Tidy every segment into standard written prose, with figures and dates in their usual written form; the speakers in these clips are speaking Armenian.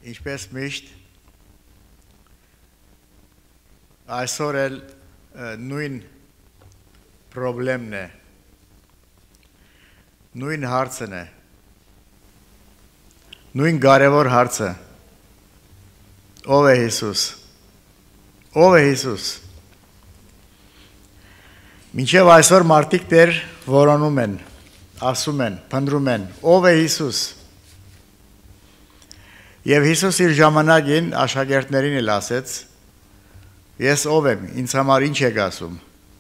Ինչպես միշտ այսօր էլ նույն խնդիրն է, նույն հարցն է, նույն կարևոր հարցը, ով է Հիսուս, ով է Հիսուս։ Մինչև այսօր մարդիկ դեռ որոնում են, ասում են, փնտրում են, ով է Հիսուս։ Եվ Հիսուս իր ժամանակին աշակերտներին էլ ասեց, ես ով եմ, ինձ համար ինչ եք ասում։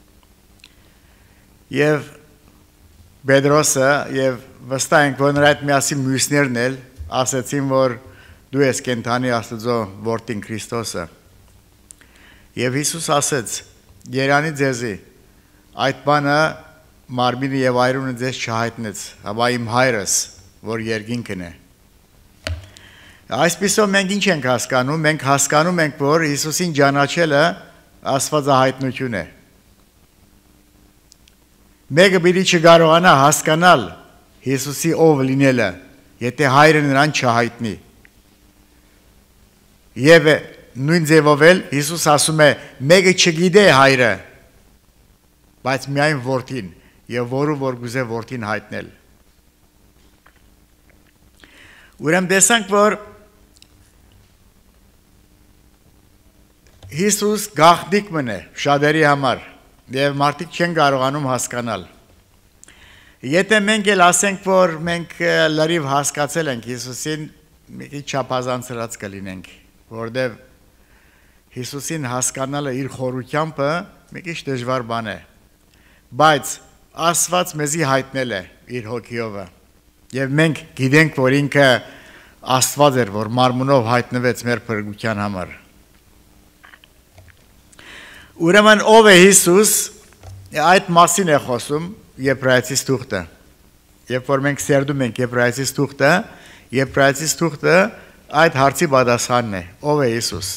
Եվ Պետրոսը եւ վստահ ենք, որ նրա հետ միասին մյուսներն էլ ասեցին, որ դու ես կենդանի Աստծո որդին Քրիստոսը։ Եվ Հիսուս ասեց. Երանի ձեզի, այդ բանը մարմինը եւ այրունը ձեզ չհայտնեց, հապա իմ հայրս, որ երկինքն է։ Այսպիսով մենք ինչ ենք հասկանում, մենք հասկանում ենք, որ Հիսուսին ճանաչելը աստվածահայտնություն է։ Մեկը պիտի չկարողանա հասկանալ Հիսուսի ով լինելը, եթե հայրը նրան չհայտնի։ Եվ նույն ձևով էլ Հիսուս ասում է, մեկը չգիտե հայրը, բայց միայն որդին, եւ որը որ գուզե որդին հայտնել։ Ուրեմն տեսանք, որ Հիսուս գաղտնիք մն է շատերի համար, եւ մարդիկ չեն կարողանում հասկանալ։ Եթե մենք էլ ասենք, որ մենք լրիվ հասկացել ենք Հիսուսին, մի քիչ չափազանցրած կլինենք, որովհետեւ Հիսուսին հասկանալը իր խորությամբ մի քիչ դժվար բան է։ Բայց Աստված մեզի հայտնել է իր հոգիով, եւ մենք գիտենք, որ ինքը Աստված էր, որ մարմնով հայտնվեց մեր փրկության համար։ Ուրեմն ով է Հիսուս, այդ մասին է խոսում Եբրայեցիս թուղթը։ Երբ որ մենք սերդում ենք Եբրայեցիս թուղթը, Եբրայեցիս թուղթը այդ հարցի պատասխանն է, ով է Հիսուս։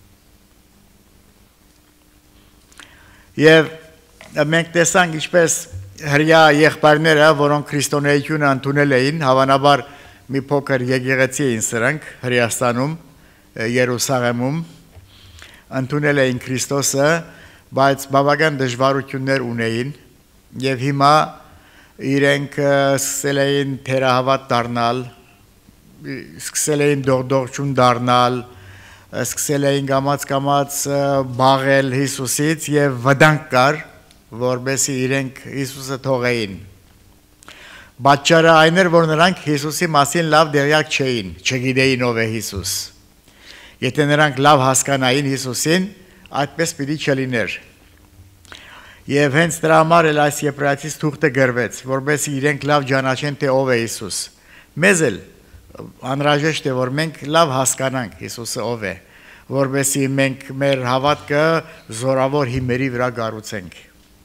Եվ մենք տեսանք ինչպես հրյա եղբայրները, որոնք քրիստոնեությունը ընդունել էին, հավանաբար մի փոքր եկեղեցի էին սրանք Հրեաստանում, Երուսաղեմում, ընդունել էին Քրիստոսը, բայց բավական դժվարություններ ունեին եւ հիմա իրենք սկսել էին թերահավատ դառնալ, սկսել էին դողդողջուն դառնալ, սկսել էին կամաց բաղել Հիսուսից եւ վտանգ կար, որբեսի իրենք Հիսուսը թողեին։ Պատճառը այն էր, որ նրանք Հիսուսի մասին լավ դերյակ չէին, չգիտեին ով է Հիսուս։ Եթե նրանք լավ հասկանային Հիսուսին, այդպես պիտի չլիներ։ Եվ հենց դրա համար էլ այս Եբրայեցիս թուղթը գրվեց, որովհետեւ իրենք լավ ճանաչեն, թե ով է Հիսուս։ Մեզ էլ անհրաժեշտ է, որ մենք լավ հասկանանք Հիսուսը ով է, որովհետեւ մենք մեր հավատքը զորավոր հիմերի վրա կառուցենք։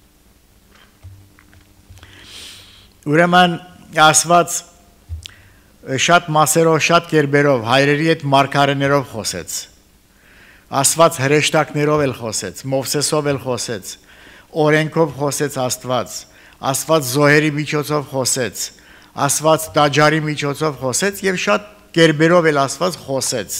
Ուրեմն Աստված շատ մասերով, շատ կերպերով, հայրերի հետ մարգարեներով խոսեց։ Աստված հրեշտակներով էլ խոսեց, Մովսեսով էլ խոսեց, օրենքով խոսեց Աստված, Աստված զոհերի միջոցով խոսեց, Աստված տաճարի միջոցով խոսեց եւ շատ կերպերով էլ Աստված խոսեց։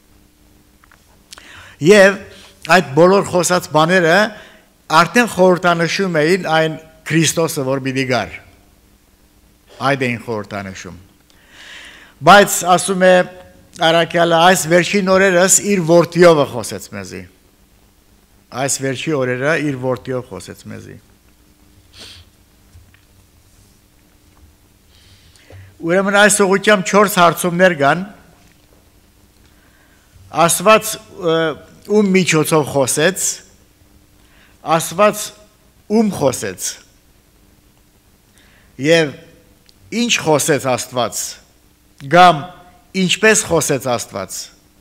Եվ այդ բոլոր խոսած բաները արդեն խորհրդանշում էին այն Քրիստոսը, որ պիտի գար։ Այդ էին խորհրդանշում։ Բայց ասում է Արաքյալը, այս վերջին օրերս իր որդիով խոսեց մեզի։ Այս վերջի օրերը իր որդիով խոսեց մեզի։ Ուրեմն այս ուղղությամբ 4 հարցումներ կան։ Աստված ում միջոցով խոսեց, Աստված ում խոսեց։ Եվ ինչ խոսեց Աստված, կամ ինչպես խոսեց Աստված։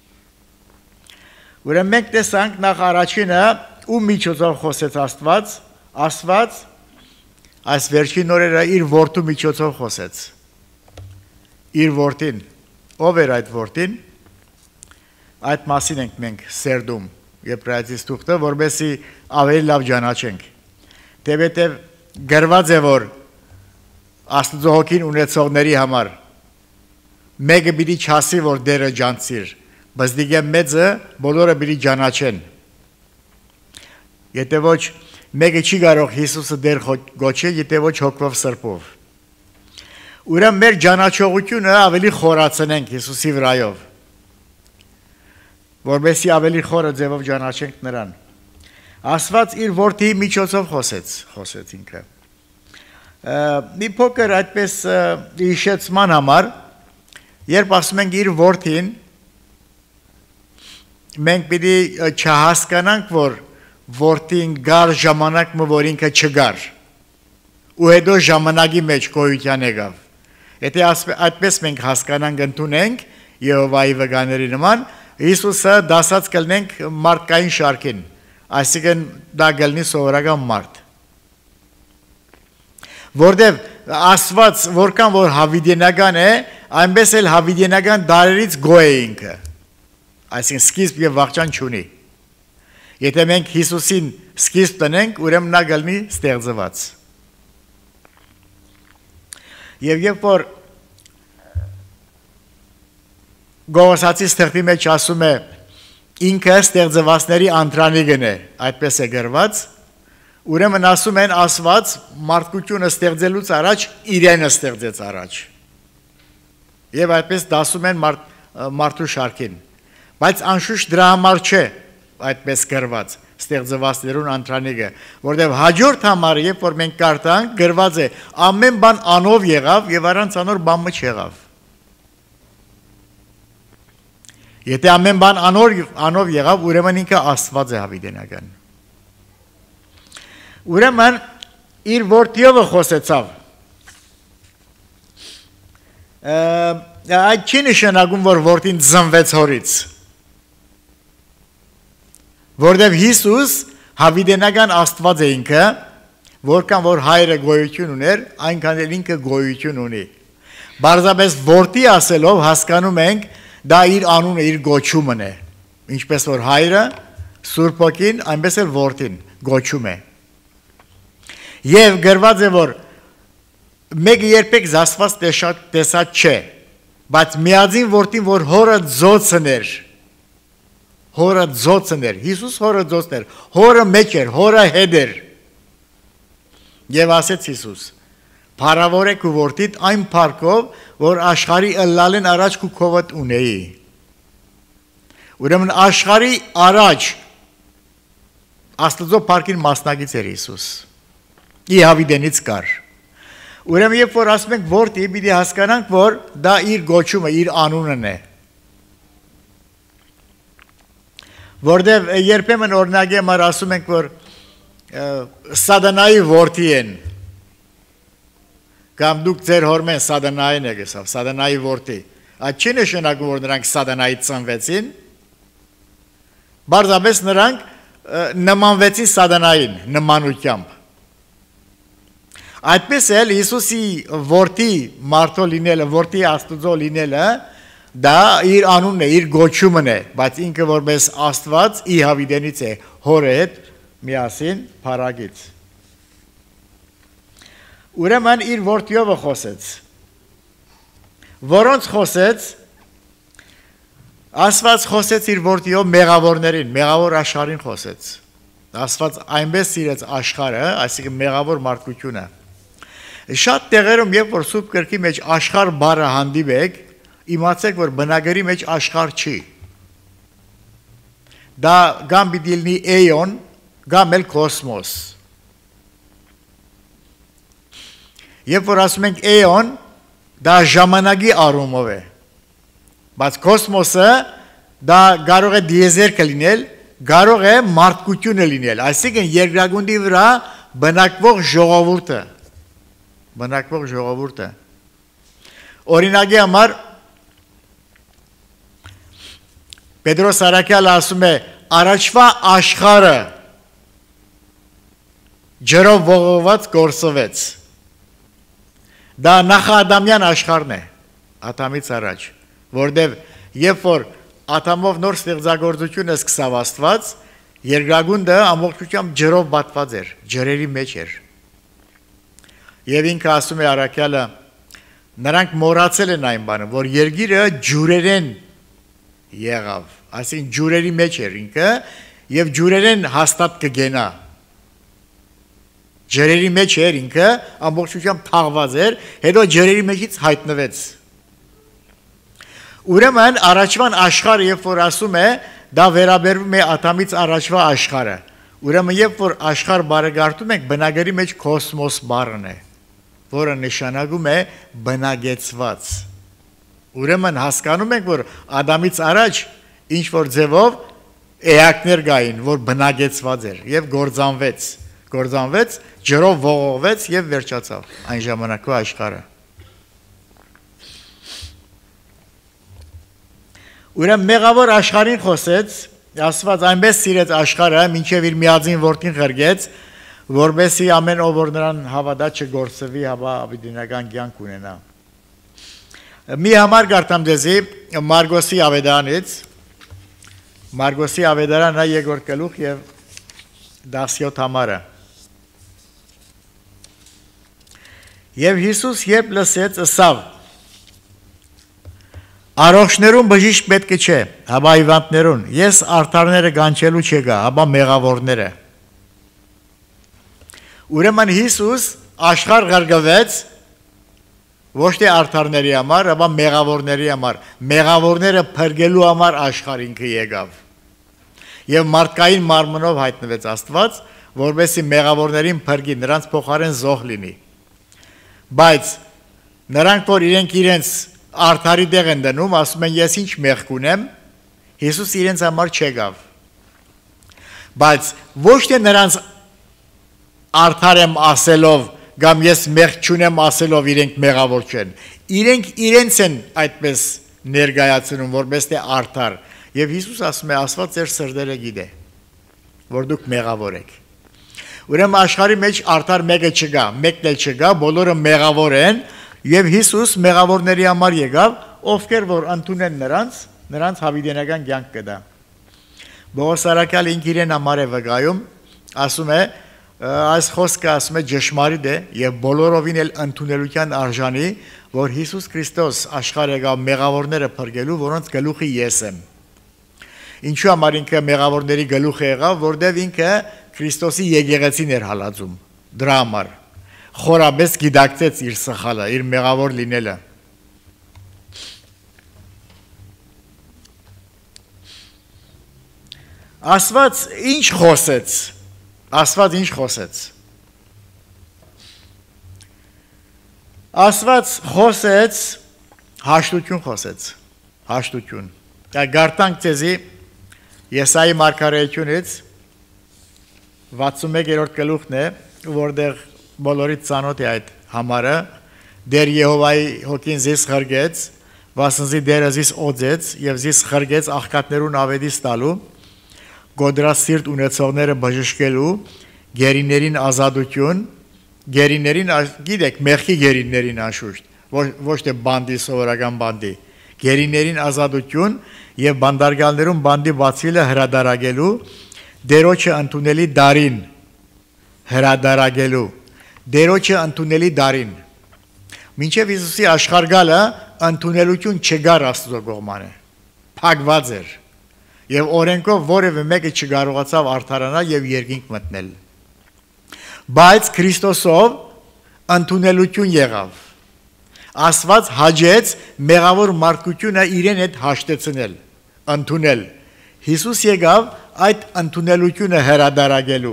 Ուրեմն մենք տեսանք նախ առաջինը, ում միջոցով խոսեց Աստված, Աստված այս վերջին օրերը իր որդու միջոցով խոսեց։ Իր որդին, ով էր այդ որդին, այդ մասին ենք մենք սերդում Եբրայեցիս թուղթը, որովհետեւ ավելի լավ ճանաչենք։ Թեպետև գրված է, որ Աստծո հոգին ունեցողների համար մեկը պիտի չասի, որ դերը ջանցիր, բայց դիգե մեծը բոլորը բերի ճանաչեն։ Եթե ոչ մեկը չի կարող Հիսուսը դեր գոչել, եթե ոչ հոգով սրբով։ Ուրեմն մեր ճանաչողությունը ավելի խորացնենք Հիսուսի վրայով, որովհետեւ ավելի խորը ձևով ճանաչենք նրան։ Աստված իր որդի միջոցով խոսեց ինքը։ Մի փոքր այդպես հիշեցման համար, երբ ասում ենք իր որդին, մենք պիտի չհասկանանք, որ որդին գար ժամանակը, որ ինքը չգար, ու հետո ժամանակի մեջ գոյության եկավ։ Եթե այդպես մենք հասկանանք, ընդունենք Եհովայի վկաների նման, Հիսուսը դասած կլնենք մարդկային շարքին, այսինքն դա կլինի սովորական մարդ։ Որտեւ Աստված որքան որ հավիտենական է, այնպես էլ հավիտենական դարերից գոյ է ինքը։ Այսինքն սկիզբ եւ վախճան չունի։ Եթե մենք Հիսուսին սկիզբ տնենք, ուրեմն նա կլինի ստեղծված։ Եվ երբ որ Գողոսացի ստեղծի մեջ ասում է ինքը ստեղծվածների անտրանիգն է, այդպես է գրված, ուրեմն ասում են Աստված մարդկությունը ստեղծելուց առաջ իրենը ստեղծեց առաջ։ Եվ այդպես դասում են մարդու շարքին։ Բայց անշուշտ դրա համար չէ այդպես գրված ստեղծվածներուն անտրանիգը, որտեղ հաջորդ համարը, երբ որ մենք կարդանք, գրված է ամեն բան անով եղավ եւ առանց անոր բան չեղավ։ Եթե ամեն բան անով եղավ, ուրեմն ինքը Աստված է հավիտենական։ Ուրեմն իր որդիով խոսեցավ։ Այդ չի նշանակում, որ որդին ծնվեց հորից։ Որտեւ Հիսուս հավիտենական Աստված է ինքը, որքան որ հայրը գոյություն ուներ, այնքան էլ ինքը գոյություն ունի։ Բարձրապես որդի ասելով հասկանում ենք, դա իր անունը, իր գոչումն է, ինչպես որ հայրը Սուրբ Հոգին, այնպես էլ որդին գոչում է։ Եվ գրված է, որ մեկը երբեք զասված տեսած չէ, բայց միածին որդին, որ հորը ձոցն էր, Հիսուս հորը ձոցն էր, հորը մեջ էր, հորը հետ էր։ Եվ ասեց Հիսուս, փառավոր է քու որդիդ այն փառքով, որ աշխարհի ըլլալեն առաջ քու քովդ ունեի։ Ուրեմն աշխարհի առաջ Աստծո փառքին մասնակից էր Հիսուս։ Ի հավիտենից կար։ Ուրեմն երբ որ ասում ենք որդի, պիտի հասկանանք, որ դա իր գոչումը, իր անունն է։ Որտեւ երբեմն օրինակի համար ասում ենք, որ Սատանայի որդի են։ Կամ դուք ձեր հորմեն Սատանային եք ասավ, Սատանայի որդի։ Այդ չի նշանակում, որ նրանք Սատանայից ծնվեցին, բարձրապես նրանք նմանվեցին Սատանային նմանությամբ։ Այդպես էլ Հիսուսի որդի մարդո լինելը, որդի Աստծո լինելը, դա իր անունն է, իր գոչումն է, բայց ինքը որպես Աստված ի հավիտենից է հորը հետ միասին փառագից։ Ուրեմն իր որդիով խոսեց, որոնց խոսեց, Աստված խոսեց իր որդիով մեղավորներին, մեղավոր աշխարհին խոսեց։ Աստված այնպես սիրեց աշխարհը, այսինքն մեղավոր մարդկությունը։ Շատ տեղերում, երբ որ Սուրբ Գրքի մեջ աշխարհ բառը հանդիպեք, իմացեք, որ բնագրի մեջ աշխարհ չի։ Դա կամ պիտի լինի էոն, կամ էլ կոսմոս։ Երբ որ ասում ենք էոն, դա ժամանակի առումով է, բայց կոսմոսը դա կարող է դիեզերքը լինել, կարող է մարդկությունը լինել, այսինքն երկրագնդի վրա բնակվող ժողովուրդը։ Օրինակի համար Պետրոս Արաքյալը ասում է, առաջվա աշխարհը ջրով ողողված կորսվեց։ Դա նախադամյան աշխարհն է, Ադամից առաջ, որտեղ երբ որ ատամով նոր ստեղծագործությունը սկսավ Աստված, երկրագունդը ամբողջությամբ ջրով պատված էր, ջրերի մեջ էր։ Եվ ինքը ասում է Արաքյալը, նրանք մոռացել են այն բանը, որ երկիրը ջուրերեն եղավ, այսինքն ջուրերի մեջ էր ինքը եւ ջուրերեն հաստատ կգենա։ Ջրերի մեջ էր ինքը, ամբողջությամբ թաղված էր, հետո ջրերի մեջից հայտնվեց։ Ուրեմն առաջվան աշխարհը, երբ որ ասում է, դա վերաբերվում է ատամից առաջվա աշխարհը։ Ուրեմն երբ որ աշխարհ բարեգարտում ենք, բնագրի մեջ կոսմոս բառն է, որը նշանակում է բնագեցված։ Ուրեմն հասկանում ենք, որ Ադամից առաջ ինչ որ ձևով էակներ կային, որ բնագեցված էր եւ գործանվեց, ջրով ողողվեց եւ վերջացավ այն ժամանակվա աշխարհը։ Ուրեմն մեղավոր աշխարհին խոսեց, Աստված այնպես սիրեց աշխարհը, մինչև իր միածին որդին խրգեց, որբեսի ամեն ով որ նրան հավատա չգործվի, հապա ավետինական կյանք ունենա։ Մի համար գարտամ դեզի Մարգոսի ավետարանից, Մարգոսի ավետարանը երկրորդ գլուխ եւ 17 համարը։ Եվ Հիսուս երբ լսեց, ըսավ. Առողջներուն բժիշկ պետք չէ, հապա հիվանդներուն, ես արդարները կանչելու չեկա, հապա մեղավորները։ Ուրեմն Հիսուս աշխարհ ղրգվեց ոչ թե արդարների համար, հապա մեղավորների համար, մեղավորները փրկելու համար աշխարհ ինքը եկավ։ Եվ մարդկային մարմնով հայտնվեց Աստված, որովհետեւ մեղավորներին փրկի, նրանց փոխարեն զոհ լինի։ Բայց նրանք որ իրենց արդարի դեղ են դնում, ասում են ես ինչ մեղք ունեմ, Հիսուս իրենց համար չեկավ։ Բայց ոչ թե նրանց արդար եմ ասելով, կամ ես մեղք չունեմ ասելով իրենք մեղավոր չեն։ Իրենք իրենց են այդպես ներկայացնում, որպես թե արդար։ Եվ Հիսուս ասում է, Աստված ձեր սրտերը գիտե, որ դուք մեղավոր եք։ Ուրեմն աշխարհի մեջ արդար մեկը չկա, մեկն էլ չկա, բոլորը մեղավոր են։ Եվ Հիսուս մեղավորների համար եկավ, ովքեր որ ընդունեն նրանց հավիտենական կյանք կդա։ Պողոս առաքյալը ինքը իրեն համար է վկայում, ասում է, այս խոսքը ասում է ճշմարիտ է եւ բոլորովին էլ ընդունելության արժանի, որ Հիսուս Քրիստոս աշխարհ եկավ մեղավորները փրկելու, որոնց գլուխի ես եմ։ Ինչու համար ինքը մեղավորների գլուխը եղավ, որտեղ ինքը Քրիստոսի եկեղեցին էր հալածում։ Դրա համար խորաբես գիտակցեց իր սխալը, իր մեղավոր լինելը։ Աստված ինչ խոսեց։ Աստված խոսեց, հաշտություն խոսեց, հաշտություն։ Գարտանք ձեզի Եսայի մարգարեությունից 61-րդ գլուխն է, որտեղ բոլորից ծանոթ է այդ համարը, դեր Եհովայի հոգին զիս խրգեց, վասնզի դերը զիս օձեց և զիս խրգեց աղքատներուն ավետից տալու, գոդրած սիրտ ունեցողները բժշկելու, գերիներին ազատություն, գերիներին, գիտեք, մեղքի գերիներին անշուշտ, ոչ թե բանդի, սովորական բանդի, գերիներին ազատություն և բանդարգալներուն բանդի բացվիլը հրադարագելու, դերոչը ընդունելի դարին հրադարագելու, դերոչը ընդունելի դարին։ Մինչև Հիսուսի աշխարհ գալը ընդունելություն չգար Աստծո կողմանը, փակված էր, եւ օրենքով որևէ մեկը չկարողացավ արդարանալ եւ երկինք մտնել։ Բայց Քրիստոսով ընդունելություն եղավ։ Աստված հաջեց մեղավոր մարդկությունը իրեն հետ հաշտեցնել, ընդունել։ Հիսուս եկավ այդ ընդունելությունը հրադարագելու։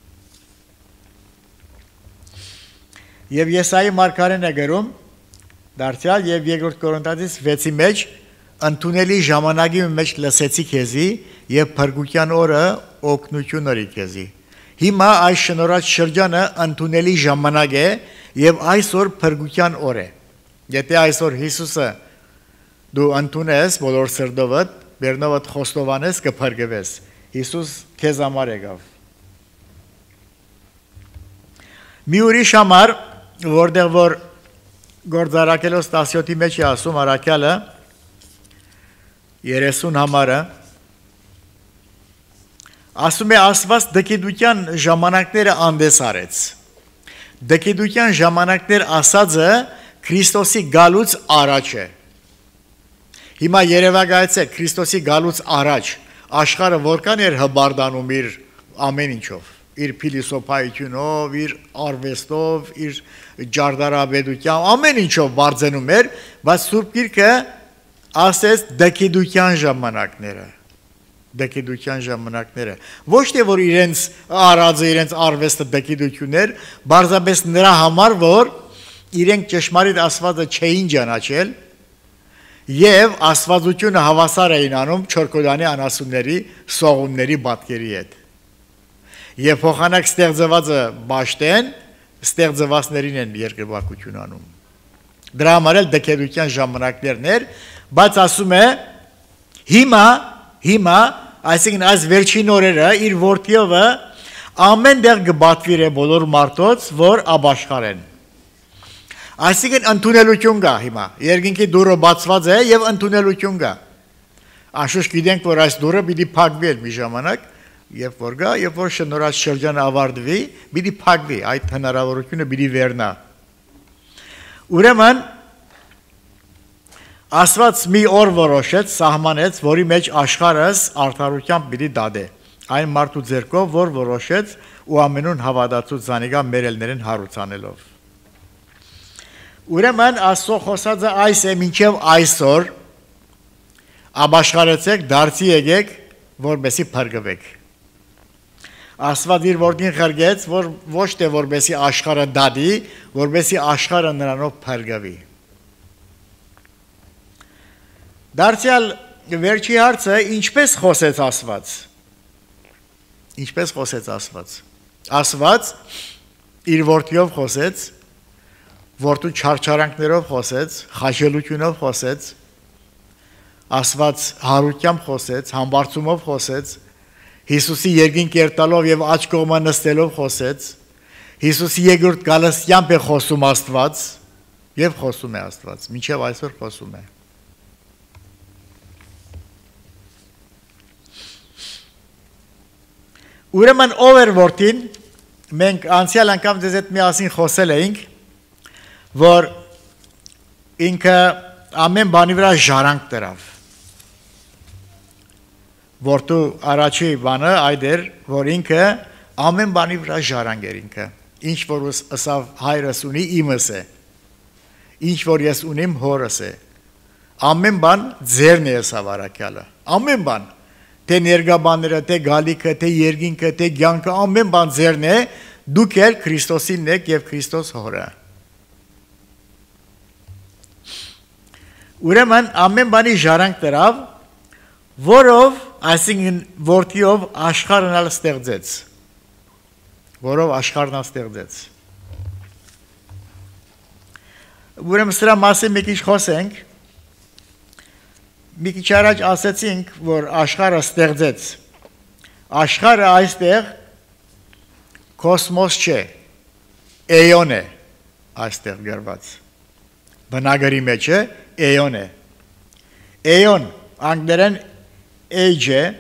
Եվ Եսայի մարգարեն է գրում, դարձյալ եւ երկրորդ Կորինթացիս 6-ի մեջ ընդունելի ժամանակի մեջ լսեցի քեզի եւ փրկության օրը օգնություն օրի քեզի։ Հիմա այս շնորհած շրջանը ընդունելի ժամանակ է եւ այսօր փրկության օր է։ Եթե այսօր Հիսուսը դու ընդունես բոլոր սրտովդ, բերնովդ խոստովանես կփրկվես։ Հիսուս քեզ համար եկավ։ Մի ուրիշ համար, որտեղ որ Գործարակելոս 17-ի մեջ է ասում առաքյալը 30 համարը, ասում է Աստված դկիդության ժամանակները անդես արեց։ Դկիդության ժամանակներ ասածը Քրիստոսի գալուց առաջ է։ Հիմա երևակայեցեք Քրիստոսի գալուց առաջ աշխարհը որքան էր հբարդանում իր ամեն ինչով, իր փիլիսոփայությունով, իր արվեստով, իր ջարդարաբեդությամբ, ամեն ինչով բարձենում էր, բայց Սուրբ Գիրքը ասես դեկիդության ժամանակները, դեկիդության ժամանակները, ոչ թե որ իրենց արածը, իրենց արվեստը դեկիդություն էր, բարձրապես նրա համար, որ իրենք ճշմարիտ Աստվածը չէին ճանաչել եւ Աստվածությունը հավասար էին անում չորքոդանի անասունների, սողունների պատկերի հետ։ Եվ փոխանակ ստեղծվածը բաշտեն, ստեղծվածներին են երկրպագություն անում։ Դրա համար էլ դեկեդության ժամանակներն էր, բայց ասում է հիմա, այսինքն այս վերջին օրերը իր որդիովը ամեն դեղ կբատվիր է բոլոր մարդոց, որ աբաշխար են։ Այսինքն ընդունելություն կա հիմա, երկինքի դուռը բացված է եւ ընդունելություն կա։ Անշուշտ գիտենք, որ այս դուռը պիտի փակվի մի ժամանակ, երբ որ գա, երբ որ շնորհած շրջանը ավարտվի, պիտի փակվի, այդ հնարավորությունը պիտի վերնա։ Ուրեմն Աստված մի օր որոշեց, սահմանեց, որի մեջ աշխարհս արդարությամբ պիտի դադե։ Այն մարդու ձեռքով, որ որոշեց ու ամենուն հավատացուց զանիգա մերելներին հարուցանելով։ Ուրեմն Աստծո խոսածը այս է մինչև այսօր, աբաշխարեցեք, դարձի եկեք, որպեսի փրկվեք։ Աստված իր որդին խրգեց, որ ոչ թե որպեսի աշխարհը դադի, որպեսի աշխարհը նրանով փրկվի։ Դարձյալ վերջի հարցը ինչպես խոսեց Աստված։ Ինչպես խոսեց Աստված։ Աստված իր որդիով խոսեց, որդու չարչարանքներով խոսեց, խաչելությունով խոսեց, Աստված հարությամբ խոսեց, համբարձումով խոսեց, Հիսուսի երկինք երտալով եւ աջ կողմը նստելով խոսեց, Հիսուսի երկրորդ գալստյամբ է խոսում Աստված եւ խոսում է Աստված, մինչեւ այսօր խոսում է։ Ուրեմն ով էր որդին, մենք անցյալ անգամ ձեզ հետ միասին խոսել էինք, որ ինքը ամեն բանի վրա ժարանք դրավ։ Որդու առաջի բանը այդ էր, որ ինքը ամեն բանի վրա ժարանք էր ինքը։ Ինչ որ ըսավ հայրս ունի իմս է, ինչ որ ես ունիմ հորս է։ Ամեն բան ձերն է ըսավ առաքյալը, ամեն բան։ Թե ներգաբանները, թե գալիքը, թե երկինքը, թե կյանքը, ամեն բան ձերն է, դուք էլ Քրիստոսին եք եւ Քրիստոս հորը։ Ուրեմն ամեն բանի ժարանք դրավ, որով, այսինքն որդիով աշխարհն ալ ստեղծեց, որով աշխարհն ալ ստեղծեց։ Ուրեմն սրա մասին մի քիչ խոսենք։ Մի քիչ առաջ ասացինք, որ աշխարհը ստեղծեց։ Աշխարհը այստեղ կոսմոս չէ, էոն է այստեղ գրված։ Բնագրի մեջ է էոն է։ Էոն անգլերեն age է,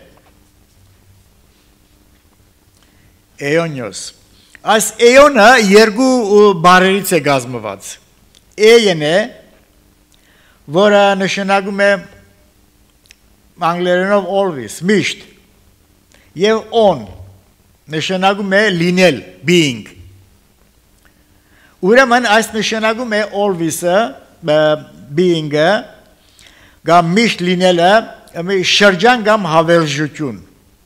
էոնյոս։ Այս էոնը երկու բառերից է կազմված։ Էն է, որը նշանակում է անգլերենով always, միշտ, եւ on, նշանակում է լինել, being։ Ուրեմն այս նշանակում է always-ը, being-ը, կամ միշտ լինելը, շրջան կամ հավերժություն։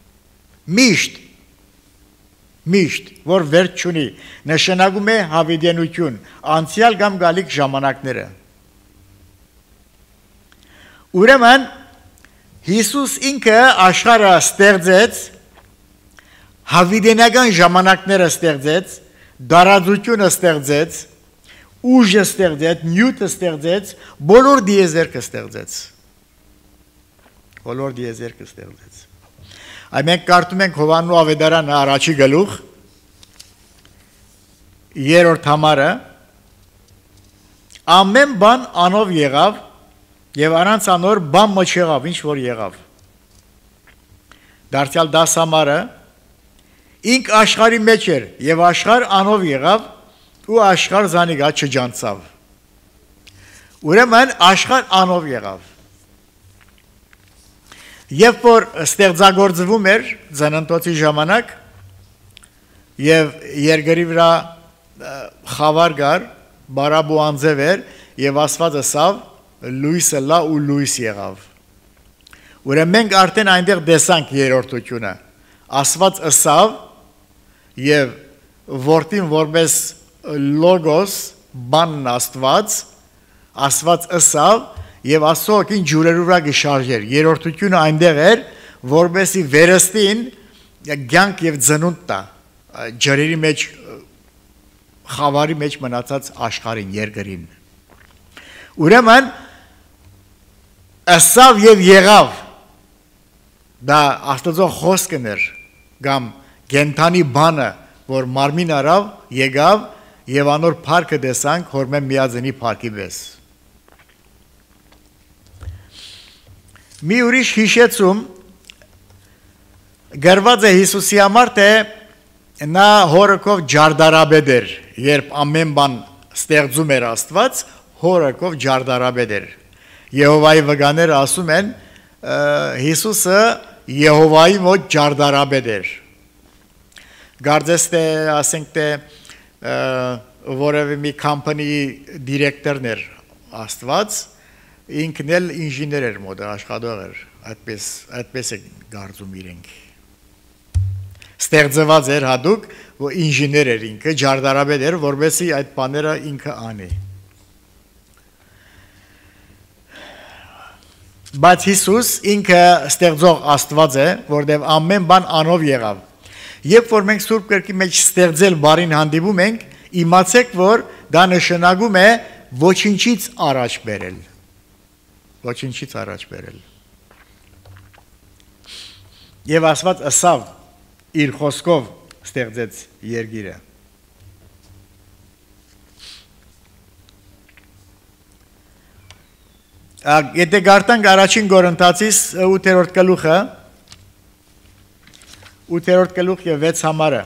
Միշտ, որ վերջ չունի, նշանակում է հավիտենություն, անցյալ կամ գալիք ժամանակները։ Ուրեմն Հիսուս ինքը աշխարհը ստեղծեց, հավիտենական ժամանակները ստեղծեց, դարաձությունը ստեղծեց, ուժը ստեղծեց, նյութը ստեղծեց, բոլոր դիեզերքը ստեղծեց։ Այ մենք կարդում ենք Հովհաննես ավետարանը առաջի գլուխ, 3-րդ համարը, ամեն բան անով եղավ, եւ առանց անոր բան մոչեղավ, ինչ որ եղավ։ Դարձյալ 10 համարը ինք աշխարհի մեջ էր եւ աշխարհ անով եղավ ու աշխարհ զանիգա չջանցավ։ Ուրեմն աշխարհ անով եղավ։ Երբ որ ստեղծագործվում էր ծննդոցի ժամանակ եւ երկրի վրա խավար գար, բարաբու անձև էր եւ Աստված ասավ լույսը լա ու լույս եղավ։ Ուրեմն մենք արդեն այնտեղ տեսանք երրորդությունը։ Աստված ասավ եւ որդին որպես լոգոս բանն Աստված ասավ եւ ասոքին ջուրերու վրա գշարժեր։ Երրորդությունը այնտեղ էր, որպեսի վերստին ցանկ եւ ծնունդ տա ջրերի մեջ խավարի մեջ մնացած աշխարհին երկրին։ Ուրեմն ասավ եւ եղավ դա Աստծո խոսքն էր կամ գենթանի բանը որ մարմին արավ եկավ եւ անոր փառքը տեսանք հորմեն միածնի փառքի պես։ Մի ուրիշ հիշեցում գրված է Հիսուսի համար թե նա հորոքով ջարդարաբեդ էր, երբ ամեն բան ստեղծում էր Աստված, հորոքով ջարդարաբեդ էր։ Եհովայի վկաները ասում են Հիսուսը Եհովայի մոտ ջարդարաբեդ էր։ Գարձես թե ասենք թե որևէ մի կամպանիի դիրեկտորն էր Աստված, ինքն էլ ինժեներ էր մոտ աշխատող էր, այդպես է գարձում իրենք։ Ստեղծված էր հատուկ, որ ինժեներ էր ինքը, ջարդարաբեդ էր, որովհետեւ այդ բաները ինքը անի։ Բայց Հիսուս ինքը ստեղծող Աստված է, որտեղ ամեն բան անով եղավ։ Երբ որ մենք Սուրբ Գրքի մեջ ստեղծել բառին հանդիպում ենք, իմացեք, որ դա նշանակում է ոչինչից առաջ բերել։ Ոչինչից առաջ բերել։ Եվ Աստված ասավ իր խոսքով ստեղծեց երկիրը։ Եթե գարտանք առաջին Կորինթացիս 8-րդ գլուխը 8-րդ գլուխ եւ 6 համարը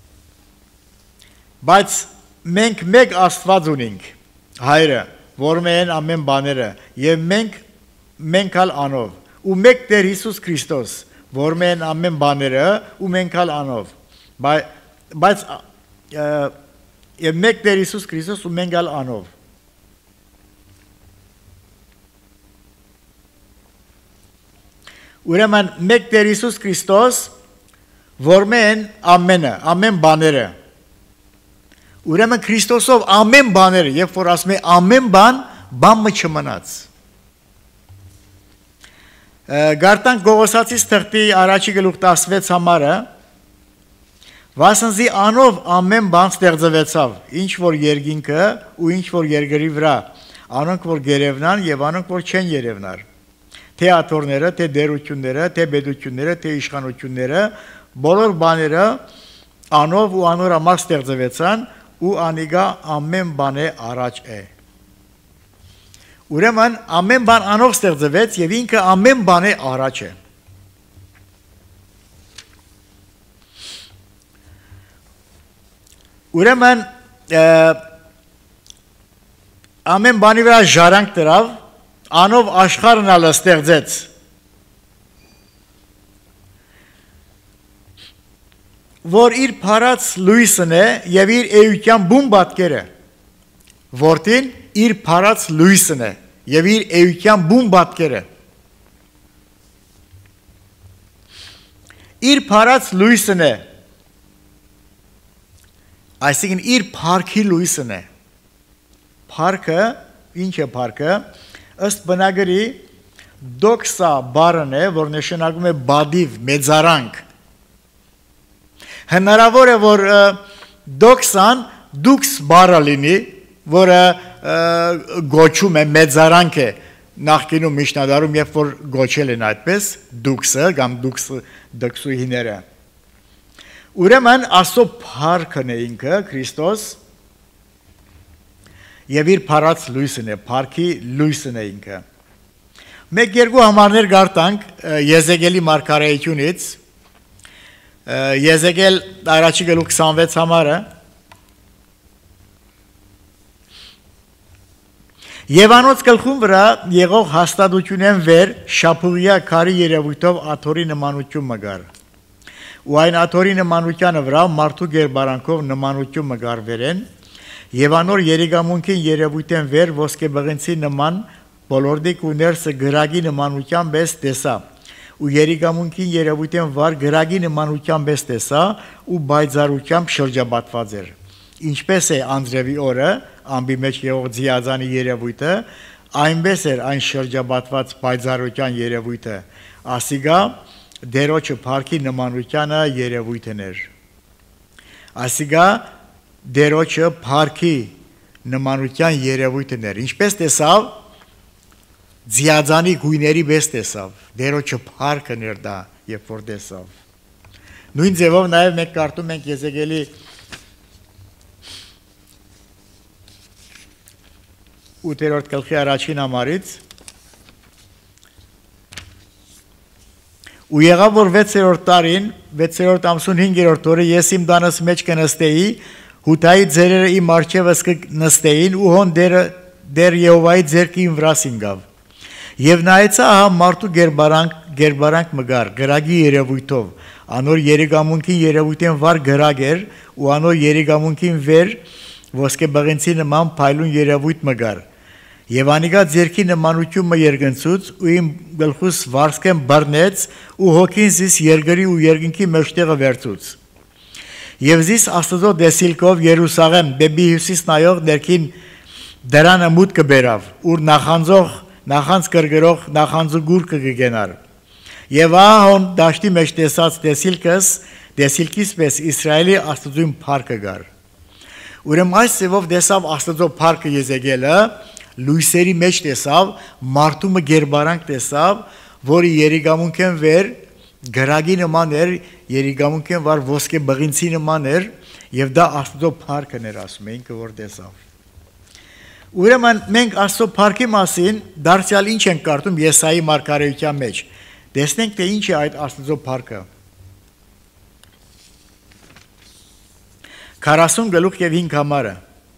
բայց մենք մեկ Աստված ունենք Հայրը որ մեն ամեն բաները եւ մենք ալ անով ու մեկ Տեր Հիսուս Քրիստոս որ մեն ամեն բաները ու մենք ալ անով բայց եւ մեկ Տեր Հիսուս Քրիստոս ու մենք ալ անով Ուրեմն մեկ Տեր Հիսուս Քրիստոս որ մեն ամեն բաները Ուրեմն Քրիստոսով ամեն բաները երբ որ ասում է ամեն բան չմնաց Գարտանք Գողոսացիս թղթի առաջի գլուխ 16 համարը Վասնզի անով ամեն բան ստեղծվեցավ ինչ որ երկինքը ու ինչ որ երկրի վրա անոնք որ գերևնան եւ անոնք որ չեն երևնար թե աթոռները, թե դերությունները, թե բեդությունները, թե իշխանությունները, բոլոր բաները անով ու անոր համար ստեղծվեցան ու անիգա ամեն բանը առաջ է։ Ուրեմն ամեն բան անով ստեղծվեց եւ ինքը ամեն բանը առաջ է։ Ուրեմն ամեն բանի վրա ժարանք դրավ Անով աշխարհն ալ ստեղծեց որ իր փարած լույսն է եւ իր էության բուն պատկերը Որդին իր փարած լույսն է եւ իր էության բուն պատկերը Իր փարած լույսն է Այսինքն իր փարքի լույսն է Փարքը ինչ է փարքը ըստ բնագրի դոքսա բառն է, որ նշանակում է բադիվ, մեծարանք։ Հնարավոր է, որ դոքսան դուքս բառը լինի, որը գոչում է մեծարանք է նախկինում միջնադարում, երբ որ գոչել են այդպես դուքսը կամ դքսուհիները։ Ուրեմն Աստծո փառքն է ինքը Քրիստոս Եվ իր փարած լույսն է, փարքի լույսն է ինքը։ Մեկ երկու համարներ գարտանք Եզեկիելի մարգարեությունից, Եզեկիել առաջի գլուխ 26 համարը, Եվանոց գլխում վրա եղող հաստատությունեն վեր շապուղիա քարի երևույթով աթորի նմանություն մգար։ Ու այն աթորի նմանությանը վրա մարդու գերբարանքով նմանություն մգար վերեն, եւ անոր երեգամունքին երևույթեն վեր ոսկե բղինցի նման բոլորդիկ ու ներսը գրագի նմանության պես տեսա, ու երեգամունքին երևույթեն վար գրագի նմանության պես տեսա, ու բայձարությամբ շրջապատված էր։ Ինչպես է անձրևի օրը, ամբի մեջ եղող ձիածանի երևույթը, այնպես էր այն շրջապատված բայձարության երևույթը, ասիգա դերոջը փառքի նմանությանը երևույթն էր։ Ասիգա դերոջը փառքի նմանության երևույթն էր։ Ինչպես տեսավ, ձիածանի գույների պես տեսավ, դերոջը փառքն էր դա, երբ որ տեսավ։ Նույն ձևով նաև մենք կարդում ենք Եզեկիելի 8-րդ գլխի առաջին համարից ու եղավ որ 6-րդ տարին 6-րդ ամսուն 5-րդ օրը ես իմ դանս մեջ կնստեի հութայի ձերերը իմ առջևս կնստեին ու հոն դեր Եհովայի ձեռքը իմ վրաս ինգավ եւ նայեցա ահա մարդու գերբարանք մգար գրագի երևույթով անոր երեգամունքին երևույթեն վար գրագ էր ու անոր երեգամունքին վեր ոսկե բղինցի նման փայլուն երևույթ մգար եւ անիգա ձերքի նմանությունը երգնցուց ու իմ գլխուս վարսկեն բռնեց ու հոգին զիս երգրի ու երգինքի մեջտեղը վերցուց եւ զիս աստծո դեսիլքով Երուսաղեմ դեպի հյուսիս նայող ներքին դրանը մուտքը բերավ ուր նախանձ կրգրող նախանձու գուրկը կգենար եւ ահոն դաշտի մեջ տեսած դեսիլքից պես Իսրայելի աստծուն փառքը գար ուրեմն այս ծևով տեսավ աստծո փառքը Եզեկիելը լույսերի մեջ տեսավ մարդումը գերբարանք տեսավ որի երեգամունքեն վեր գրագի նման էր երեգամունքեն վար ոսկե բղինցի նման էր եւ դա աստծո փառքն էր ասում ինքը որ տեսավ ուրեմն մենք աստծո փառքի մասին դարձյալ ինչ ենք կարդում Եսայի մարգարեության մեջ տեսնենք թե ինչ է այդ աստծո փառքը 40 գլուխ եւ 5 համարը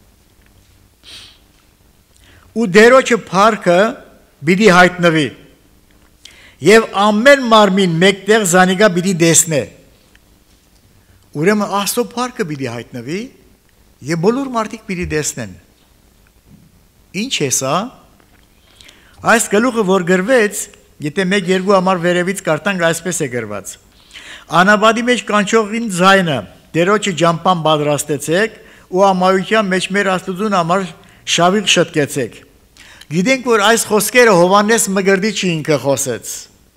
ու դերոջը փառքը պիտի հայտնվի եւ ամեն մարմին մեկտեղ զանիգա պիտի տեսնե ուրեմն աստծո փառքը պիտի հայտնվի եւ բոլոր մարդիկ պիտի տեսնեն ինչ է սա այս գլուխը որ գրվեց եթե 1-2 համար վերևից կարդանք այսպես է գրված անաբադի մեջ կանչողին ձայնը դերոջը ջամփան պատրաստեցեք ու ամայության մեջ մեր աստծուն համար շավիղ շտկեցեք գիտենք որ այս խոսքերը Հովանես Մգրտիչը ինքը խոսեց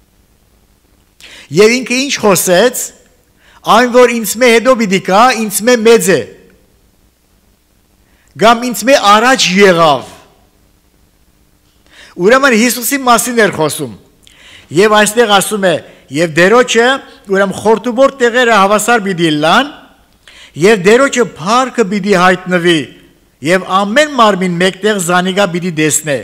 եւ ինքը ինչ խոսեց այն որ ինձ մե հետո պիտի կա ինձ մե մեծ է գամ ինձ մե առաջ եղավ ուրեմն Հիսուսի մասին էր խոսում եւ այստեղ ասում է եւ դերոջը ուրեմն խորտուբոր տեղերը հավասար պիտի լան եւ դերոջը փառքը պիտի հայտնվի եւ ամեն մարմին մեկտեղ զանիգա պիտի տեսնե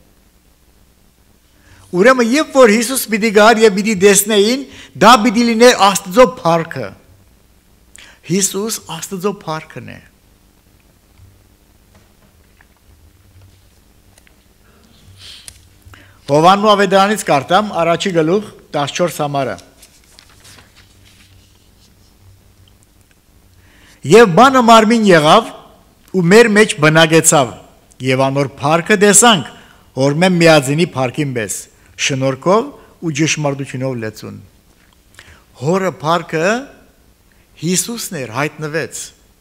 ուրեմն երբ որ Հիսուս պիտի գար եւ պիտի տեսնեին դա պիտի լիներ աստծո փառքը Հիսուս աստծո փառքն է Հովաննու ավետարանից կարդամ առաջի գլուխ 14 համարը Եվ բանը մարմին եղավ ու մեր մեջ բնակեցավ եւ անոր փառքը տեսանք հորմեն միածինի փառքին պես շնորհքով ու ճշմարտությունով լեցուն հորը փառքը Հիսուսն էր հայտնվեց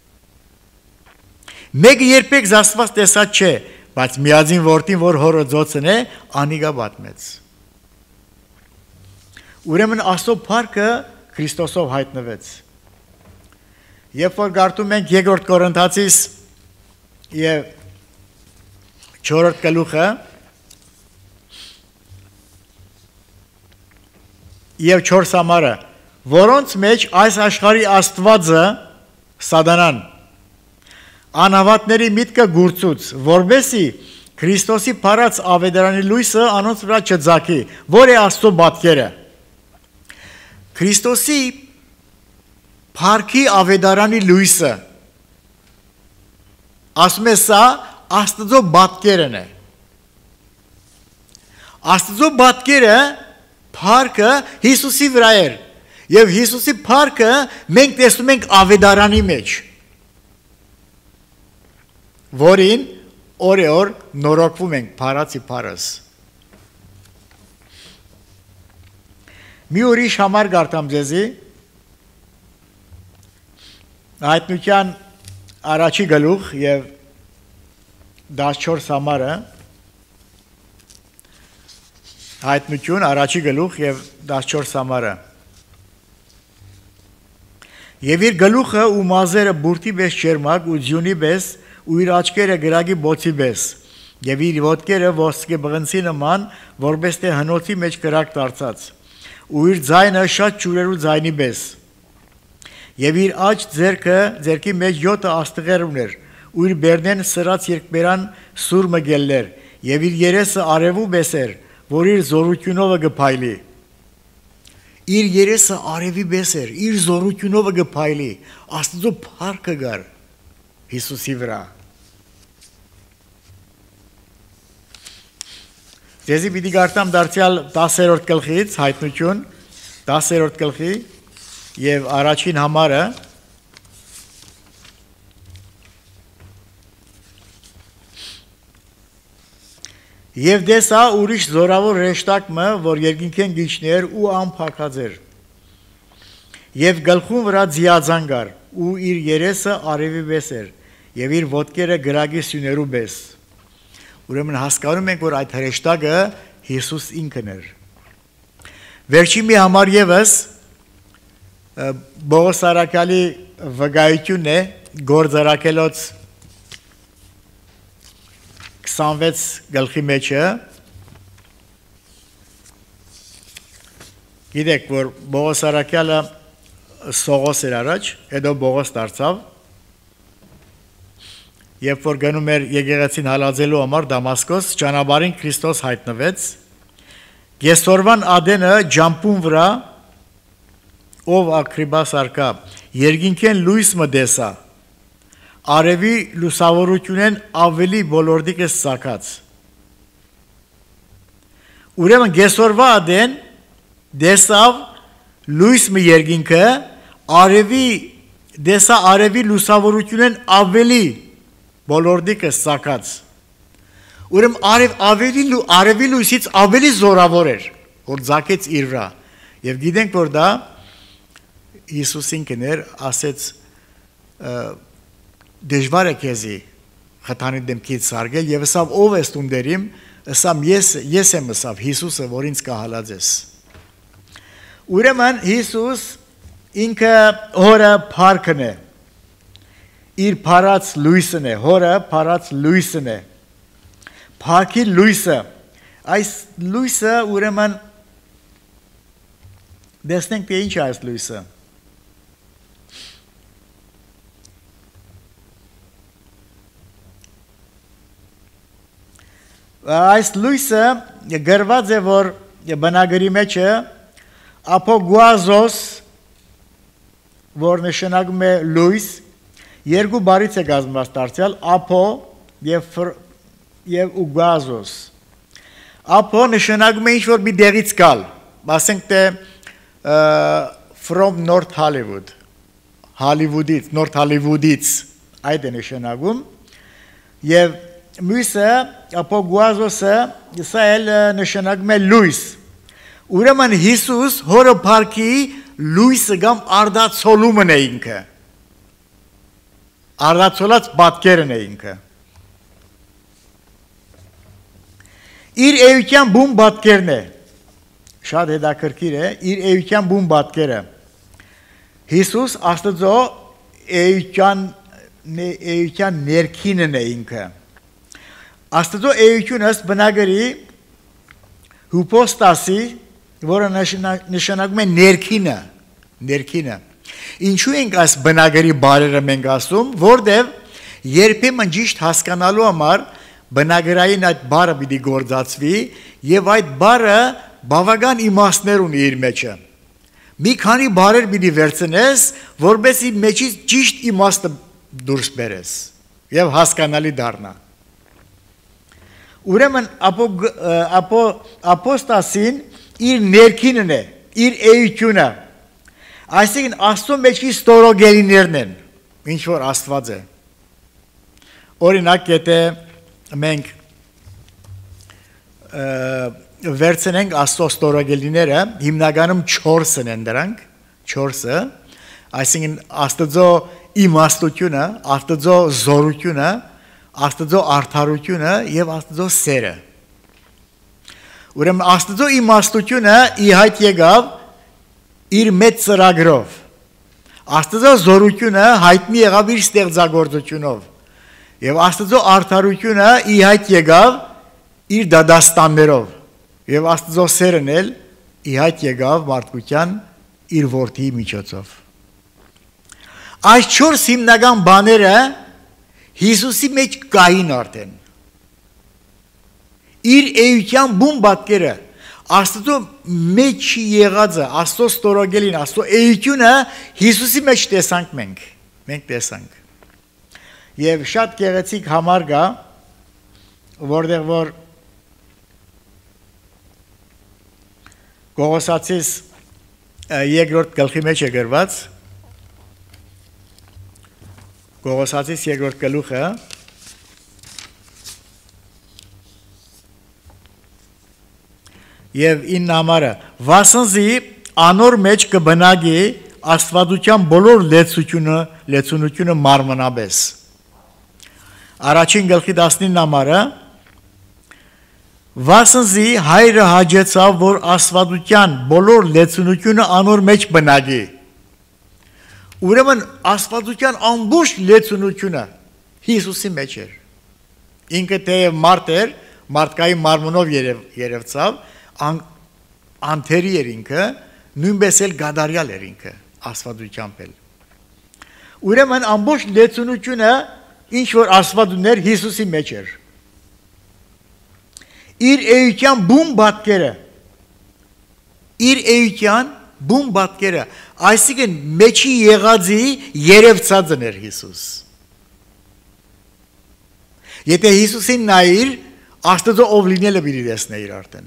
մեկը երբեք զաստված տեսած չէ բայց միածին որդին որ հորը ծոցն է անիգա պատմեց ուրեմն աստծո փառքը Քրիստոսով հայտնվեց երբ որ գարտում ենք 2 Կորինթացիս եւ 4 գլուխը եւ 4 համարը որոնց մեջ այս աշխարհի աստվածը սատանան անհավատների միտքը գուրցուց որբեսի Քրիստոսի փառած ավետարանի լույսը անոնց վրա չձակի որ է աստծո բատկերը Քրիստոսի փառքի ավետարանի լույսը ասում է սա աստծո բատկերն է Աստծո պատկերը փառքը Հիսուսի վրա էր։ Եվ Հիսուսի փառքը մենք տեսնում ենք ավետարանի մեջ, որին օրեօր նորոգվում ենք փառացի փառս։ Մի ուրիշ համար գարտամ ձեզի Հայտնության առաջի գլուխ եւ 14 համարը Հայտնություն առաջի գլուխ եւ 14 համարը Եվ իր գլուխը ու մազերը բուրտի պես չերմակ ու ձյունի պես ու իր աչքերը գրագի բոցի պես եւ իր ոտքերը ոսկե բղնցի նման որպես թե հնոցի մեջ կրակ դարձած ու իր ձայնը շատ ջուրերու ձայնի պես Եվ իր աջ ձերքի մեջ 7 աստղեր ուներ, ու իր բերնեն սրած երկբերան սուր մգելներ, եւ իր երեսը արևու պես էր, որ իր զորությունովը գփայլի։ Իր երեսը արևի պես էր, իր զորությունովը գփայլի, Աստծո փառքը գար Հիսուսի վրա։ Ձեզի պիտի գարտամ դարձյալ 10-րդ գլխից, Հայտնություն, 10-րդ գլխի Եվ առաջին համարը Եվ դեսա ուրիշ զորավոր ռեշտակը, որ երկինքեն գիչներ ու անփակած էր Եվ գլխում վրա ձիաձան կար ու իր երեսը արևի պես էր եւ իր ոտքերը գրագի սյուներու պես Ուրեմն հասկանում ենք, որ այդ ռեշտակը Հիսուս ինքն էր Վերջին մի համար եւս Բողոս Արաքալի վկայությունն է գործարակելոց 26 գլխի մեջը Գիտեք, որ Բողոս Արաքալը Սողոս էր առաջ, հետո Բողոս դարձավ Երբ որ գնում էր եկեղեցին հալածելու համար Դամասկոս, ճանապարհին Քրիստոս հայտնվեց Գեսորվան ադենը ջամփուն վրա Ով ակրիբաս արկա, երկինքեն լույս մդեսա, արևի լուսավորությունեն ավելի բոլորդիկը սակած։ Ուրեմն գեսորվա ադեն դեսավ լույս մը երկինքը, դեսա արևի լուսավորությունեն ավելի բոլորդիկը սակած։ Ուրեմն արևի լույսից ավելի զորավոր էր, որ ձակեց իր վրա։ Եվ գիտենք, որ դա Հիսուսին կներ ասեց դժվար է քեզի խթանի դեմքից սարգել եւ ասավ ով ես տունդերիմ ասամ ես եմ ասավ Հիսուսը որ ինձ կհալածես Ուրեմն Հիսուս ինքը հորը փառքն է իր փառած լույսն է հորը փառած լույսն է փառքի լույսը այս լույսը ուրեմն դեսնենք թե ինչ է այս լույսը Այս լույսը գրված է, որ բնագրի մեջ է ապոգուազոս, որ նշանակում է լույս, երկու բառից է կազմված դարձյալ, ապո և ուգուազոս։ Ապո նշանակում է ինչ-որ մի դեղից կալ, ասենք թե from North Hollywood, North Hollywoodից, այդ է նշանակում, և Մյուսը, ապոգուազոսը, սա էլ նշանակում է լույս։ Ուրեմն Հիսուս հորը փառքի լույսը կամ արդացոլումն է ինքը։ Արդացոլած պատկերն է ինքը։ Իր էության բուն պատկերն է։ Շատ հետաքրքիր է, իր էության բուն պատկերը։ Հիսուս Աստծո էության ներքինն է ինքը։ Աստծո էությունը ըստ բնագրի հուպոստասի, որը նշանակում է ներքինը։ Ինչու ենք այս բնագրի բառերը մենք ասում, որտև երբեմն ճիշտ հասկանալու համար բնագրային այդ բառը պիտի գործածվի եւ այդ բառը բավական իմաստներ ունի իր մեջը։ Մի քանի բառեր պիտի վերցնես, որպեսզի մեջից ճիշտ իմաստը դուրս բերես եւ հասկանալի դառնա։ Ուրեմն ապոստասին իր ներքինն է, իր էությունը։ Այսինքն Աստծո մեջի ստորոգելիներն են, ինչ որ Աստված է։ Օրինակ, եթե մենք վերցնենք Աստծո ստորոգելիները, հիմնականում 4-ն են դրանք, 4-ը, այսինքն Աստծո իմաստությունը, Աստծո զորությունը, Աստծո արդարությունը եւ Աստծո սերը։ Ուրեմն Աստծո իմաստությունը ի հայտ եկավ իր մեծ ծրագրով։ Աստծո զորությունը հայտնի եղավ իր ստեղծագործությունով։ Եվ Աստծո արդարությունը ի հայտ եկավ իր դադաստաններով։ Եվ Աստծո սերն էլ ի հայտ եկավ մարդկության իր որդիի միջոցով։ Այս 4 հիմնական բաները Հիսուսի մեջ կային արդեն։ Իր էության բուն պատկերը, Աստծո մեջ եղածը, Աստծո ստորոգելին, Աստծո էությունը Հիսուսի մեջ տեսանք մենք տեսանք։ Եվ շատ գեղեցիկ համար կա, որտեղ որ Կողոսացիս երկրորդ գլխի մեջ է գրված, Կողոսացիս երկրորդ գլուխը եւ 9 համարը վասնզի անոր մեջ կբնակի աստվածության բոլոր լեցունությունը մարմնաբես առաջին գլխի 19 համարը վասնզի հայրը հաջեցավ որ աստվածության բոլոր լեցունությունը անոր մեջ բնակի Ուրեմն աստվածության ամբողջ լեցունությունը Հիսուսի մեջ էր։ Ինքը թեև մարդ էր, մարդկային մարմնով երևցավ, անթերի էր ինքը, նույնպես էլ գադարյալ էր ինքը աստվածությամբ էլ։ Ուրեմն ամբողջ լեցունությունը ինչ որ աստված ուներ Հիսուսի մեջ էր։ Իր էության բուն պատկերը, իր էության բուն պատկերը, այսինքն մեջի եղածի երևցածն էր Հիսուս։ Եթե Հիսուսին նայիր, Աստծո ով լինելը պիտի տեսնեիր արդեն։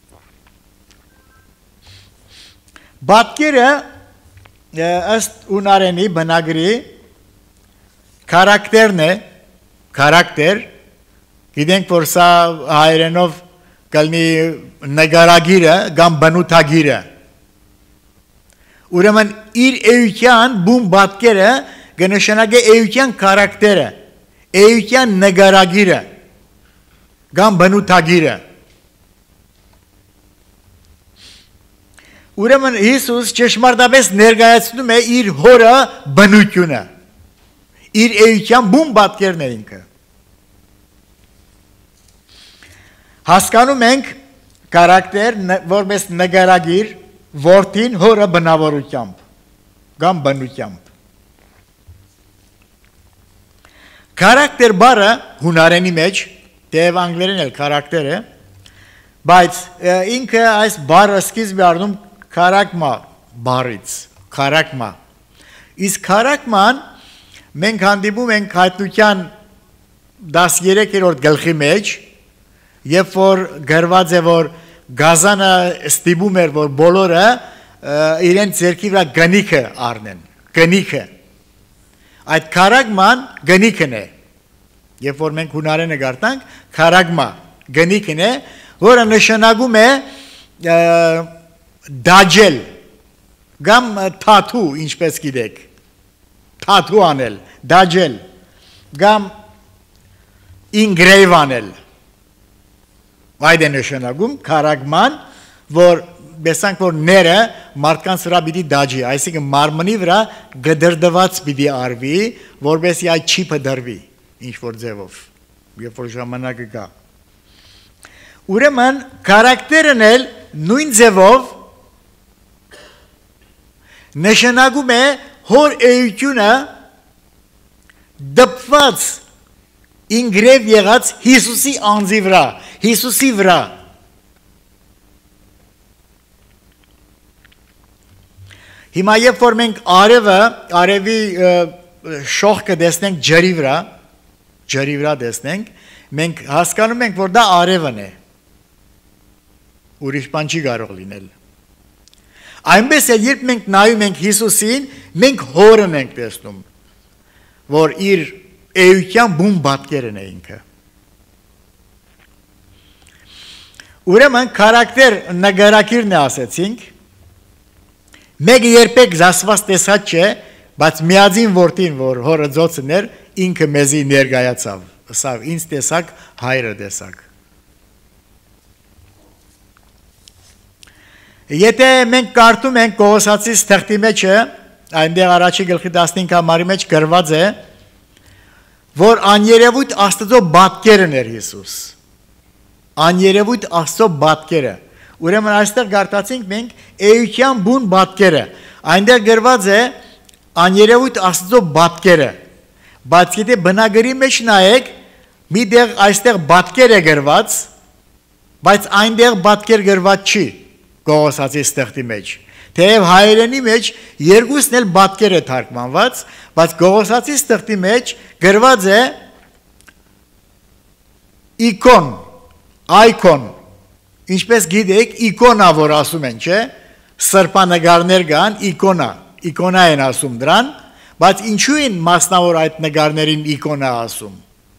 Պատկերը ըստ ունարենի բնագրի քարակտերն է, քարակտեր, գիտենք որ սա հայերենով կլինի նկարագիրը կամ բնութագիրը Ուրեմն իր էության բուն պատկերը կնշանակե էության քարակտերը, էության նկարագիրը կամ բնութագիրը։ Ուրեմն Հիսուս ճշմարտապես ներկայացնում է իր հորը բնությունը, իր էության բուն պատկերն է ինքը։ Հասկանում ենք քարակտեր, որպես նկարագիր Որդին հորը բնավորությամբ կամ բնությամբ Քարակտեր բառը հունարենի մեջ թեև անգլերեն էլ քարակտեր է բայց ինքը այս բառը սկիզբ է առնում քարակմա բառից քարակմա իսկ քարակման մենք հանդիպում ենք հայտնության 13-րդ գլխի մեջ երբ որ գրված է որ Գազանը ստիպում էր, որ բոլորը իրենց ձեռքի վրա գնիքը առնեն, գնիքը։ Այդ քարագման գնիքն է։ Երբ որ մենք հունարենը գարտանք, քարագմա գնիքն է, որը նշանակում է դաջել, կամ թաթու, ինչպես գիտեք, թաթու անել, դաջել, կամ ինգրեյվ անել։ Այդ է նշանակում քարագման, որ տեսանք որ ները մարդկանց վրա պիտի դաջի, այսինքն մարմնի վրա գդրդված պիտի արվի, որպեսզի այդ չիպը դրվի, ինչ որ ձևով, երբ որ ժամանակը գա։ Ուրեմն քարակտերն էլ նույն ձևով նշանակում է հոր էությունը դպված ինգրև եղած Հիսուսի անձի վրա, Հիսուսի վրա։ Հիմա երբ որ մենք արևի շողքը տեսնենք ջրի վրա տեսնենք, մենք հասկանում ենք, որ դա արևն է։ Ուրիշ բան չի կարող լինել։ Այնպես էլ երբ մենք նայում ենք Հիսուսին, մենք հորն ենք տեսնում, որ իր էության բուն պատկերն է ինքը։ Ուրեմն քարակտեր նկարակիրն է ասեցինք, մեկը երբեք զասված տեսած չէ, բայց միածին որդին, որ հորը ծոցն էր, ինքը մեզի ներկայացավ, ասավ ինձ տեսակ, հայրը տեսակ։ Եթե մենք կարդում ենք Կողոսացիս թղթի մեջը, այնտեղ առաջի գլխի 15 համարի մեջ գրված է, որ աներևույթ Աստծո պատկերն էր Հիսուս։ Աներևույթ Աստծո պատկերը։ Ուրեմն այստեղ կարդացինք մենք էության բուն պատկերը։ Այնտեղ գրված է աներևույթ Աստծո պատկերը։ Բայց եթե բնագրի մեջ նայեք, մի տեղ այստեղ պատկեր է գրված, բայց այնտեղ պատկեր գրված չի Կողոսացի թղթի մեջ։ Թեև հայերենի մեջ երկուսն էլ պատկեր է թարգմանված, բայց Կողոսացի թղթի մեջ գրված է icon, ինչպես գիտեք, իկոնա, որ ասում են, չէ, սրբանկարներ կան, իկոնա են ասում դրան, բայց ինչու են մասնավոր այդ նկարներին իկոնա ասում։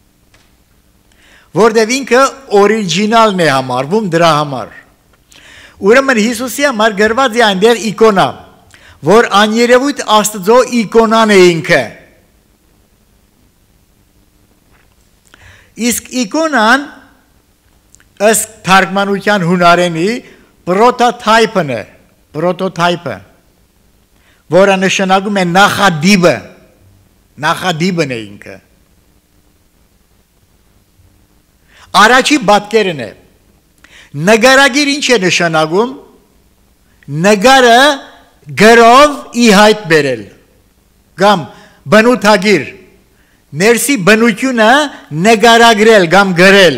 Որտև ինքը օրիջինալն է համարվում դրա համար։ Ուրեմն Հիսուսի համար գրված է այնտեղ իկոնա, որ աներևույթ Աստծո իկոնան է ինքը։ Իսկ իկոնան ըստ թարգմանության հունարենի պրոտոտայպն է, որը նշանակում է նախադիբն է ինքը։ Առաջի պատկերն է։ Նկարագիր ինչ է նշանակում, նկարը գրով ի հայտ բերել, կամ բնութագիր, ներսի բնությունը նկարագրել կամ գրել։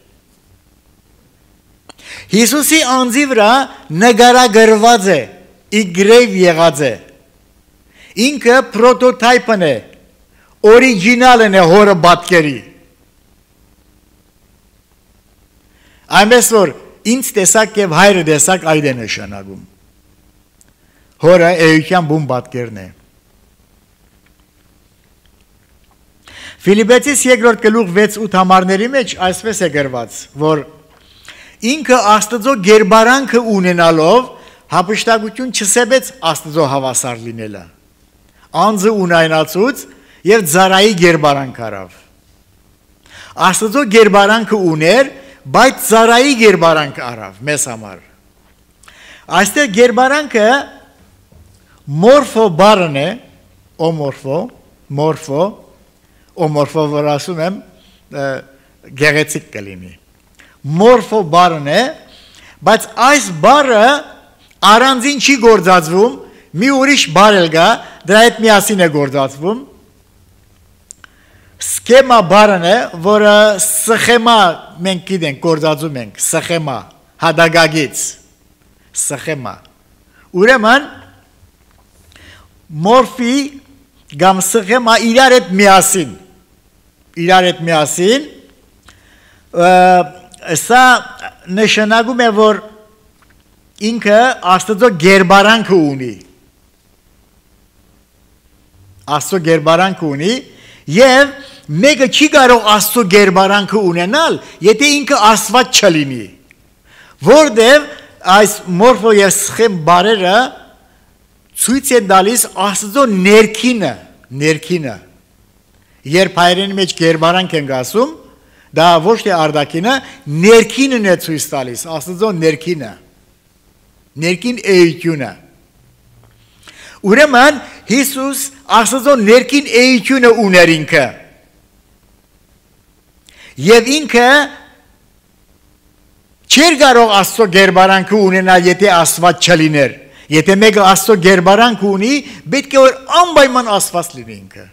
Հիսուսի անձի վրա նկարագրված է, իգրև եղած է, ինքը պրոտոտայպն է, օրիջինալն է հորը պատկերի։ Այնպես որ ինձ տեսակ և հայրը տեսակ այդ է նշանակում։ Հորը էության բուն պատկերն է։ Ֆիլիպեցիս 2 գլուխ 6-8 համարների մեջ այսպես է գրված, որ ինքը Աստծո գերբարանքը ունենալով հափշտակություն չսեբեց Աստծո հավասար լինելը։ Անձը ունայնացուց և ծառայի գերբարանք արավ։ Աստծո գերբարանքը ուներ, բայց ծառայի գերբարանք արավ մեզ համար։ Այստեղ գերբարանքը մորֆո բառն է, օմորֆո, որ ասում եմ գեղեցիկ կլինի։ Մորֆո բառն է, բայց այս բառը առանձին չի գործածվում, մի ուրիշ բառ էլ կա, դրա հետ միասին է գործածվում։ Սկեմա բառն է, որը սխեմա մենք գիտենք, գործածում ենք, սխեմա, հադագագից, սխեմա։ Ուրեմն, մորֆի կամ սխեմա իրար հետ միասին, սա նշանակում է, որ ինքը Աստծո գերբարանքը ունի, և մեկը չի կարող Աստծո գերբարանքը ունենալ, եթե ինքը Աստված չլինի, որտև այս մորֆո և սխեմ բառերը ցույց են տալիս Աստծո ներքինը, երբ հայերենի մեջ գերբարանք ենք ասում, դա ոչ թե արտաքինը, ներքինն է ցույց տալիս, Աստծո ներքին էությունը։ Ուրեմն Հիսուս Աստծո ներքին էությունը ուներ ինքը։ Եվ ինքը չէր կարող Աստծո գերբարանքը ունենալ, եթե Աստված չլիներ։ Եթե մեկը Աստծո գերբարանք ունի, պետք է որ անպայման Աստված լինի ինքը։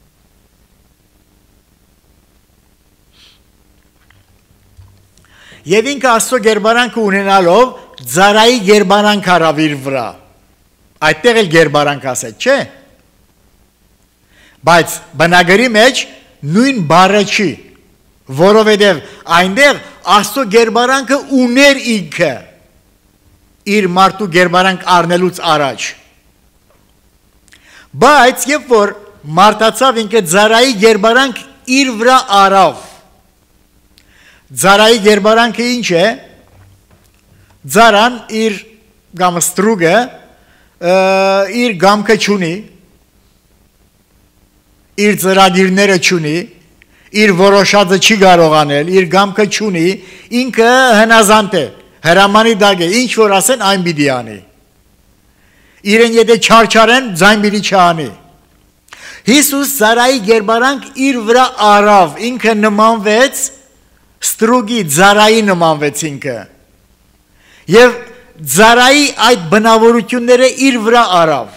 Եվ ինքը Աստծո գերբարանքը ունենալով ծառայի գերբարանք արավ իր վրա։ Այդտեղ էլ գերբարանք ասեց, չէ։ Բայց բնագրի մեջ նույն բառը չի, Որովհետև այնտեղ Աստծո գերբարանքը ուներ ինքը իր մարդու գերբարանք առնելուց առաջ։ Բայց երբ որ մարդացավ ինքը Ձարայի գերբարանք իր վրա առավ։ Ձարայի գերբարանքը ինչ է։ Ձարան իր կամ ստրուգը իր գամքը չունի, իր ծրագիրները չունի, իր որոշածը չի կարող անել, իր գամքը չունի, ինքը հնազանդ է, հրամանի դակ է, ինչ որ ասեն այն պիտի անի։ Իրեն եթե չարչարեն, ձայն պիտի չանի։ Հիսուս Ձարայի գերբարանք իր վրա առավ, ինքը նմանվեց ստրուգի, Ձարայի նմանվեց ինքը։ Եվ Ձարայի այդ բնավորությունները իր վրա առավ։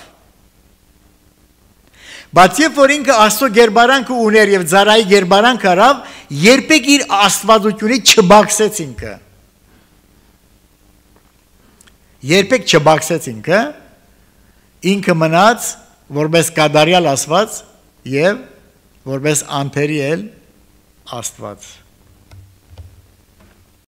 Բայց երբ որ ինքը Աստծո գերբարանքը ուներ եւ Ձարայի գերբարանքը առավ, երբեք իր աստվածությունից չբացեց ինքը։ Երբեք չբացեց ինքը մնաց որպես կատարյալ Աստված եւ որպես անթերի էլ Աստված։